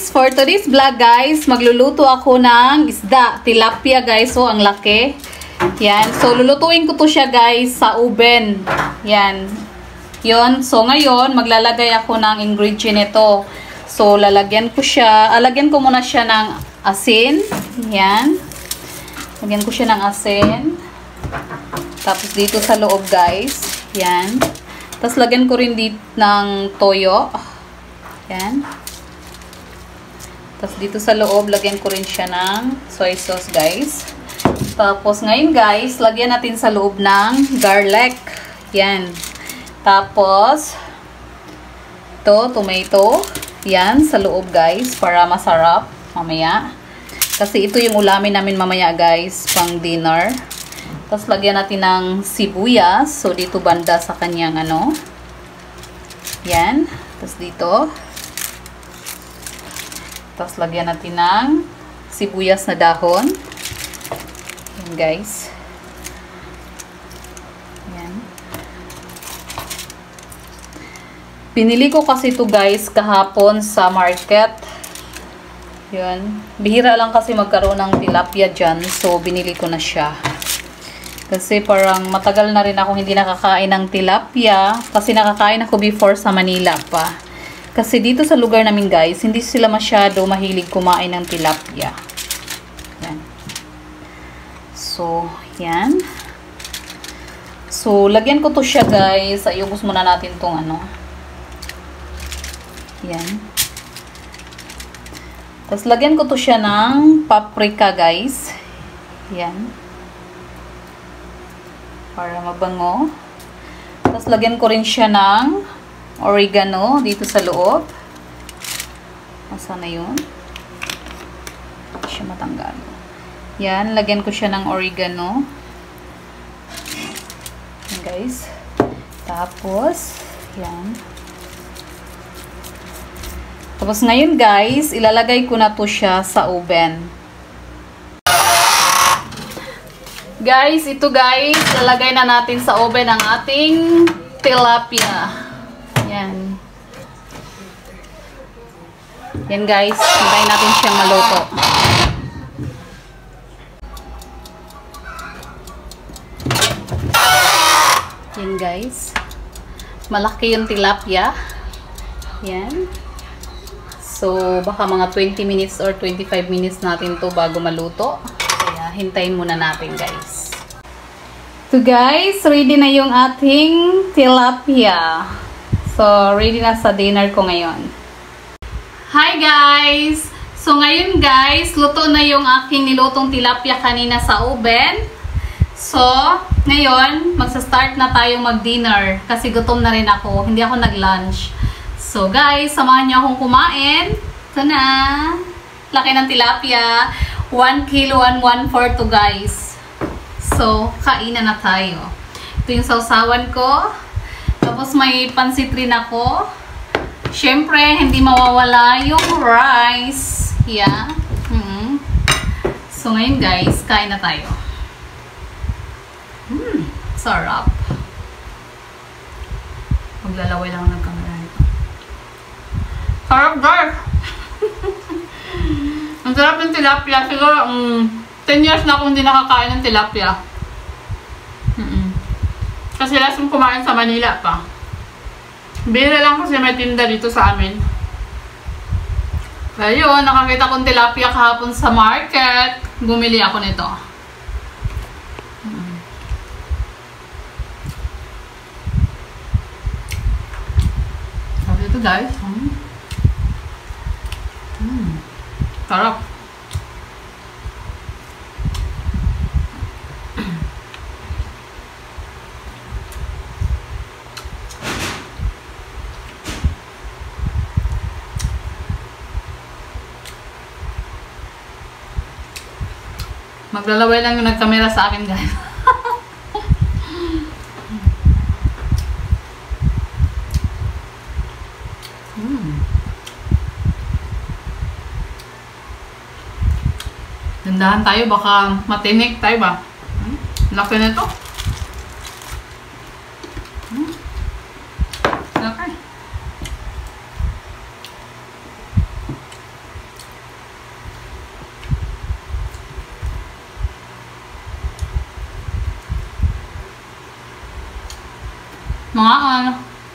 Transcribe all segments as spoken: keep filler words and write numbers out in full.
guys, for today's vlog guys, magluluto ako ng isda, tilapia guys. So, ang laki. Yan. So, lulutuin ko to siya guys sa oven. Yan. Yon. So, ngayon, maglalagay ako ng ingredient nito. So, lalagyan ko siya. Alagyan ko muna siya ng asin. Yan. Lagyan ko siya ng asin. Tapos, dito sa loob guys. Yan. Tapos, lagyan ko rin dito ng toyo. Yan. Tapos dito sa loob, lagyan ko rin siya ng soy sauce, guys. Tapos ngayon, guys, lagyan natin sa loob ng garlic. Yan. Tapos, ito, tomato. Yan, sa loob, guys, para masarap mamaya. Kasi ito yung ulamin namin mamaya, guys, pang dinner. Tapos lagyan natin ng sibuyas. So, dito banda sa kanyang ano. Yan. Tapos dito. Tapos, lagyan natin ng sibuyas na dahon. Yan, guys. Yan. Pinili ko kasi ito, guys, kahapon sa market. Yan. Bihira lang kasi magkaroon ng tilapia dyan. So, binili ko na siya. Kasi parang matagal na rin ako hindi nakakain ng tilapia. Kasi nakakain ako before sa Manila pa. Kasi dito sa lugar namin guys, hindi sila masyado mahilig kumain ng tilapia. Yan. So, yan. So, lagyan ko to siya guys. Ayugos muna natin tong ano. Yan. Tapos, lagyan ko to siya ng paprika guys. Yan. Para mabango. Tapos, lagyan ko rin siya ng oregano dito sa loob. Asa na yun? Hindi siya matanggal. Yan, lagyan ko siya ng oregano. Yan guys. Tapos, yan. Tapos ngayon guys, ilalagay ko na to siya sa oven. Guys, ito guys, ilalagay na natin sa oven ang ating tilapia. Yan. Yan guys. Hintayin natin siyang maluto. Yan guys. Malaki yung tilapia. Yan. So, baka mga twenty minutes or twenty-five minutes natin to bago maluto. Kaya, hintayin muna natin guys. So guys, ready na yung ating tilapia. So, ready na sa dinner ko ngayon. Hi guys! So, ngayon guys, luto na yung aking nilutong tilapia kanina sa oven. So, ngayon, magsa-start na tayong mag-dinner. Kasi gutom na rin ako. Hindi ako nag-lunch. So, guys, samahan niyo akong kumain. Ito na. Laki ng tilapia. one kilo and one fourth to guys. So, kainan na tayo. Ito yung sausawan ko. Tapos may pansit rin ako. Siyempre, hindi mawawala yung rice. Yeah. Hmm. So, ngayon guys, kain na tayo. Hmm. Sarap. Maglalaway lang ng camera nito. Sarap guys! Ang sarap ng tilapia. Siguro, um, ten years na akong hindi nakakain ng tilapia. Kasi last kong kumain sa Manila pa. Bira lang kasi may tinda dito sa amin. Ayun, nakakita kong tilapia kahapon sa market. Bumili ako nito. Hmm. Sabi ito guys. Hmm. Hmm. Sarap. Maglalaway lang yung nagkamera sa akin, guys. mm. Dandahan tayo, baka matinik tayo ba? Hmm? Laki na ito. Hmm? Laki. Mga ano.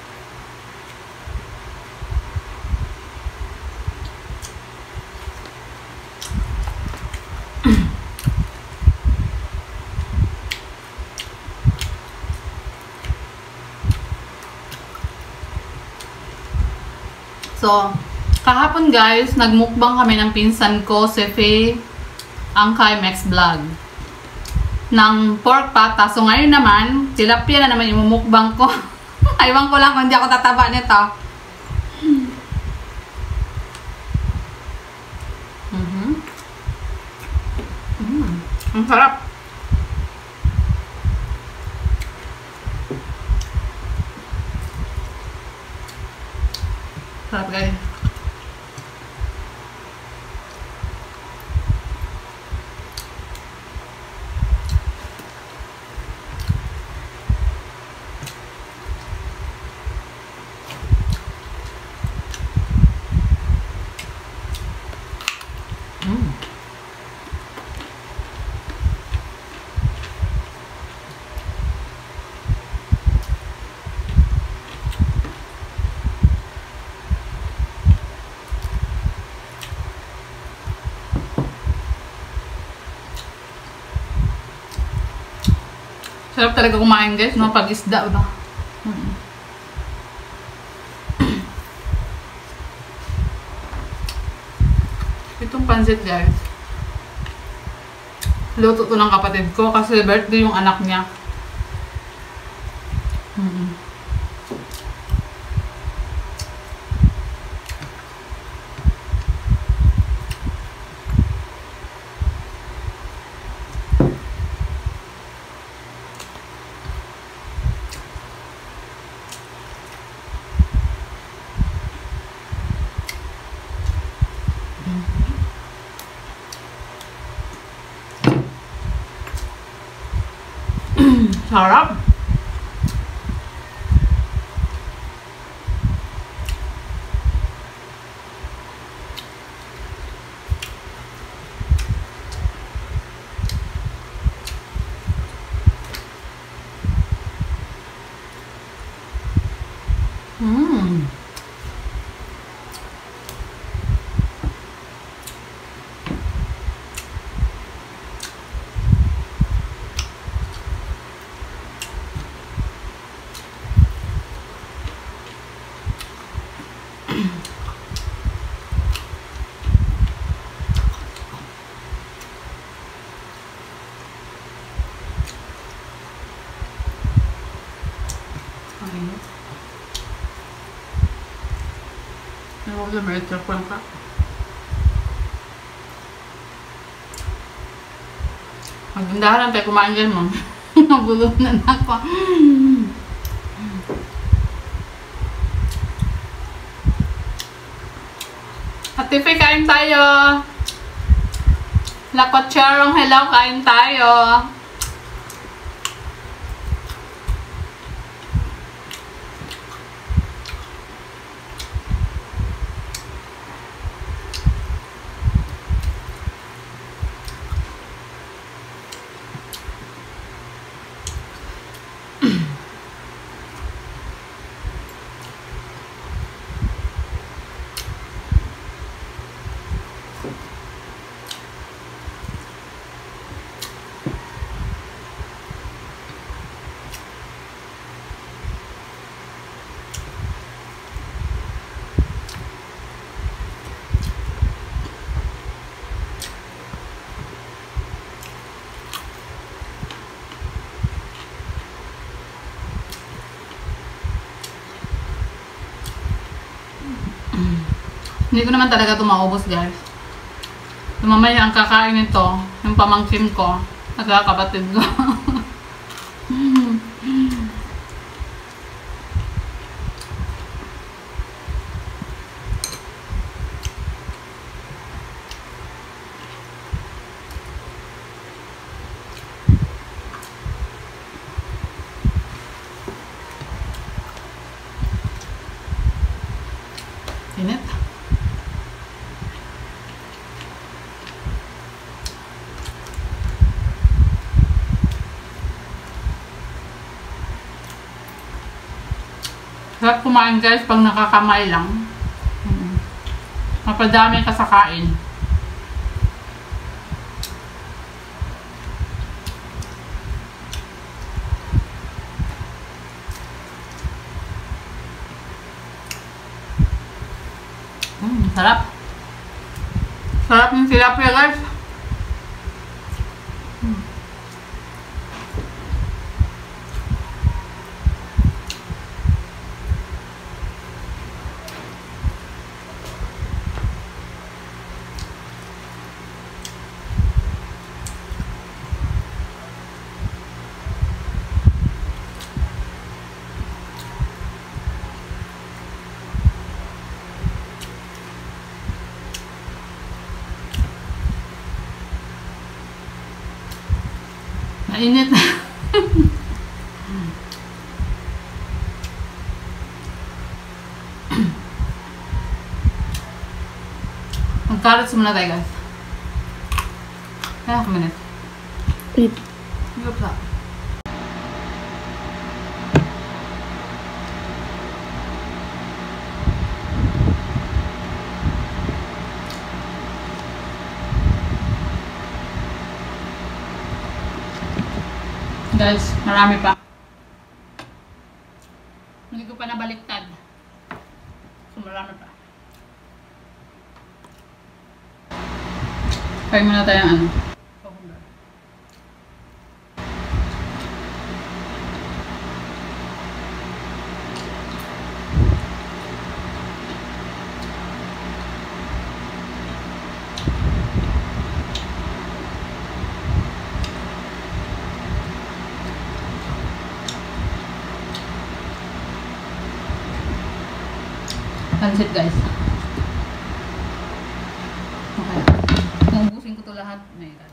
So, kahapon guys, nagmukbang kami ng pinsan ko, si Faye, ang kay Max Vlog, ng pork pata. So, ngayon naman, tilapia na naman yung mukbang ko. Aywan ko lang kung hindi ako tataba nito. Mm-hmm. Mm. Ang sarap. Sarap guys. Mm. Sarap talaga kumain guys, no? Pag isda ba? Mm-hmm. Itong pansit guys, luto to ng kapatid ko kasi birthday yung anak niya. Mm-hmm. Sarap. Mm. Huwag na may trapon ka. Magdandahan lang tayo kumain dyan mo. Nabulog na na ako. Ate Faye, kain tayo. Lakotsyarong, hello, kain tayo. Hindi ko naman talaga ito maubos guys. Mamaya ang kakain nito, yung pamangkin ko, nagkakabatid ko. Init. Sarap kumain guys pag nakakamay lang. Hmm. Mapadami ka sa kain. Hmm, sarap. Sarap ng tilapia guys. Hmm. Mainit. Mag-carrots muna tayo guys. Kaya kuminit. Wait. Yup sa. Guys, marami pa. Hindi ko pa nabaliktad. So, marami pa. Kaya muna tayong ano. Pansit guys. Okay. Kung ubusin ko to lahat, my God.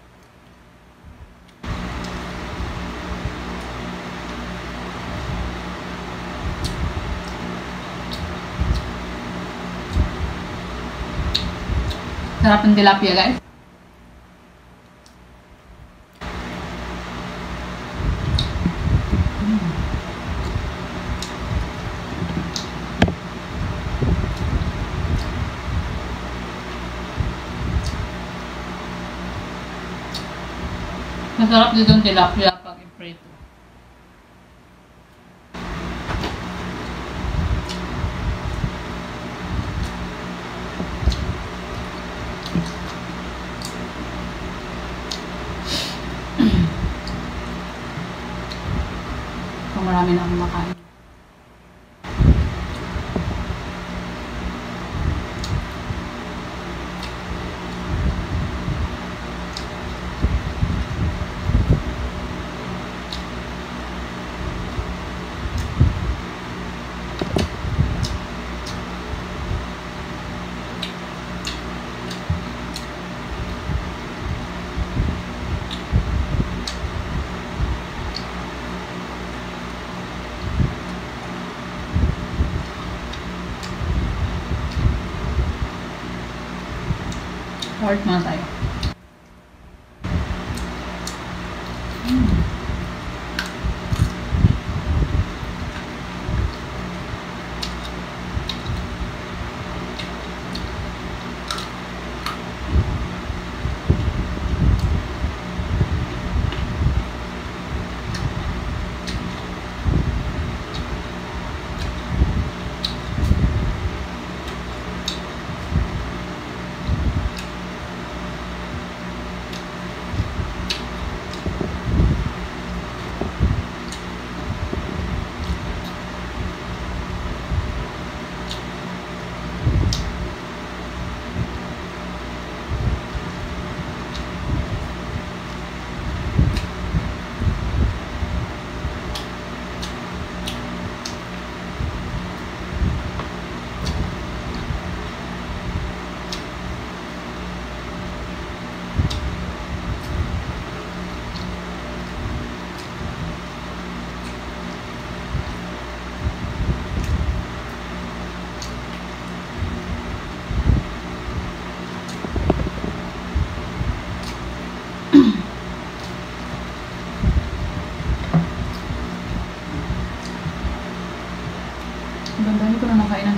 Sarap ng tilapia guys. Masarap dito ang tilapia pag i-prito. Kung marami na akong makain. Heart muna tayo. Mm.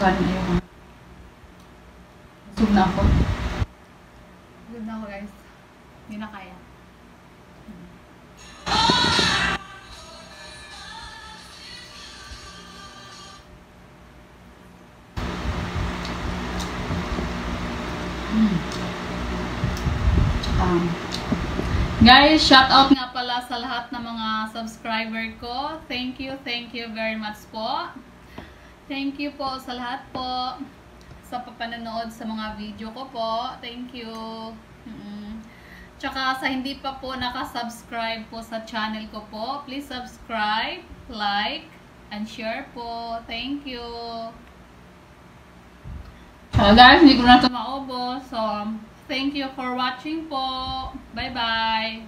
kanin ayoko na. Busog na ako. Busog na ako guys. Hindi na kaya. Mm. Um, guys, shout out nga pala sa lahat ng mga subscriber ko. Thank you, thank you very much po. Thank you po sa lahat po sa papanonood sa mga video ko po. Thank you. Mm-mm. Tsaka sa hindi pa po nakasubscribe po sa channel ko po, please subscribe, like, and share po. Thank you. So guys, hindi ko na ito maubos. So, thank you for watching po. Bye-bye.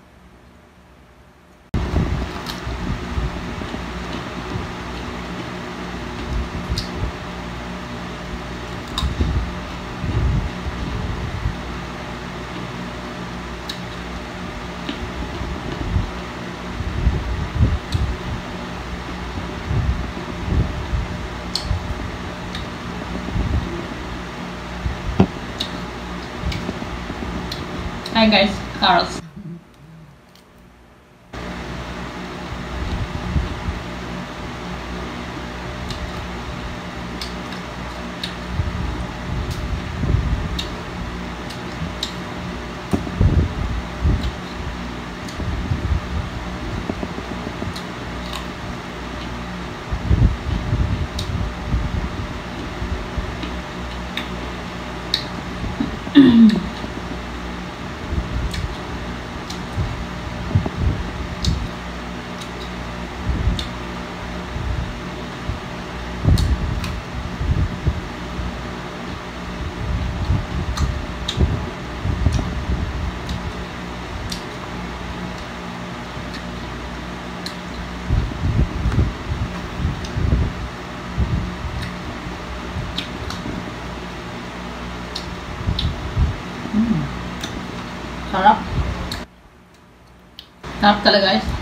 Hi guys, Carls. Sarap. Sarap talaga guys.